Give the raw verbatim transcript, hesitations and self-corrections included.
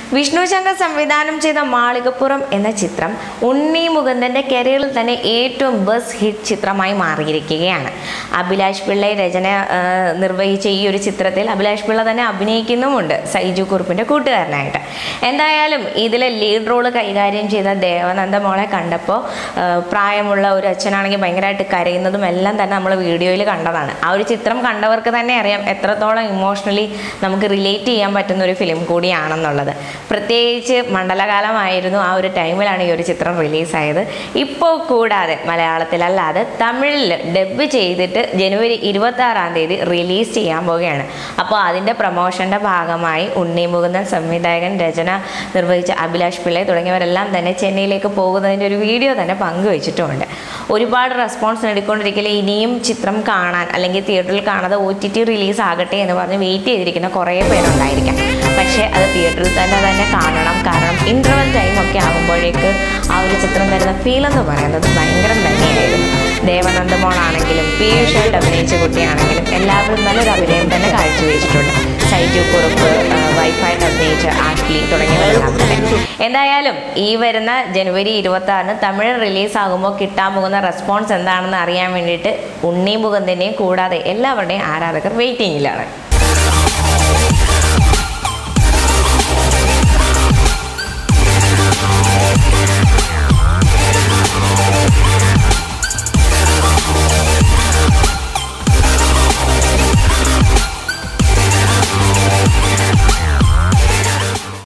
വിഷ്ണു ശങ്കർ സംവിധാനം ചെയ്ത മാളികപ്പുറം എന്ന ചിത്രം ഉണ്ണി മുകുന്ദന്റെ കരിയറിൽ തന്നെ ഏറ്റവും ബസ് ഹിറ്റ് ചിത്രമായി മാറിയിരിക്കുകയാണ്. അഭിലാഷ് പിള്ള രചന നിർവഹിച്ച ഈ ഒരു ചിത്രത്തിൽ അഭിലാഷ് പിള്ള തന്നെ അഭിനയിക്കുന്നുമുണ്ട്, സൈജു കുറുപ്പിന്റെ കൂട്ടുകാരനായിട്ട്. എന്തായാലും ഇതിലെ ലീഡ് റോള് കൈകാര്യം ചെയ്ത ദേവനന്ദ മോളെ കണ്ടപ്പോൾ പ്രായമുള്ള ഒരു അച്ഛനാണെങ്കിൽ ഭയങ്കരമായിട്ട് കരയുന്നതും എല്ലാം തന്നെ നമ്മൾ വീഡിയോയിൽ കണ്ടതാണ്. ആ ഒരു ചിത്രം കണ്ടവർക്ക് തന്നെ അറിയാം എത്രത്തോളം ഇമോഷണലി നമുക്ക് റിലേറ്റ് ചെയ്യാൻ പറ്റുന്ന ഒരു ഫിലിം കൂടിയാണെന്നുള്ളത്. പ്രത്യേകിച്ച് മണ്ഡലകാലമായിരുന്നു, ആ ഒരു ടൈമിലാണ് ഈ ഒരു ചിത്രം റിലീസായത്. ഇപ്പോൾ കൂടാതെ മലയാളത്തിലല്ലാതെ തമിഴിൽ ഡബ് ചെയ്തിട്ട് ജനുവരി ഇരുപത്തി ആറാം തീയതി റിലീസ് ചെയ്യാൻ പോവുകയാണ്. അപ്പോൾ അതിൻ്റെ പ്രൊമോഷൻ്റെ ഭാഗമായി ഉണ്ണി മുകുന്ദൻ സംവിധായകൻ, രചന നിർവഹിച്ച അഭിലാഷ് പിള്ളை തുടങ്ങിയവരെല്ലാം തന്നെ ചെന്നൈയിലേക്ക് പോകുന്നതിൻ്റെ ഒരു വീഡിയോ തന്നെ പങ്കുവച്ചിട്ടുമുണ്ട്. ഒരുപാട് റെസ്പോൺസ് നേടിക്കൊണ്ടിരിക്കലെ ഇനിയും ചിത്രം കാണാൻ അല്ലെങ്കിൽ തിയേറ്ററിൽ കാണാതെ ഒ ടി ടി റിലീസ് ആകട്ടെ എന്ന് പറഞ്ഞ് വെയിറ്റ് ചെയ്തിരിക്കുന്ന കുറേ പേരുണ്ടായിരിക്കാം. പക്ഷേ അത് തിയേറ്ററിൽ തന്നെ തന്നെ കാണണം. കാരണം ഇൻ്റർവൽ ടൈമൊക്കെ ആകുമ്പോഴേക്ക് ആ ഒരു ചിത്രം തരുന്ന ഫീൽ എന്ന് പറയുന്നത് ഭയങ്കര തന്നെയായിരുന്നു. ദേവനന്ദ മോളാണെങ്കിലും പീയൂഷായിട്ട് അഭിനയിച്ച കുട്ടിയാണെങ്കിലും എല്ലാവരും നല്ലൊരു അഭിനയം തന്നെ കാഴ്ചവെച്ചിട്ടുണ്ട്. സൈജു കുറുപ്പ്, വൈഫായിട്ട് അഭിനയിച്ച ആഷ്ലി തുടങ്ങിയവരെല്ലാം തന്നെ. എന്തായാലും ഈ വരുന്ന ജനുവരി ഇരുപത്തി ആറിന് തമിഴ് റിലീസാകുമ്പോൾ കിട്ടാൻ പോകുന്ന റെസ്പോൺസ് എന്താണെന്ന് അറിയാൻ വേണ്ടിയിട്ട് ഉണ്ണി മുകുന്ദനെയും കൂടാതെ എല്ലാവരുടെയും ആരാധകർ വെയിറ്റിംഗിലാണ്.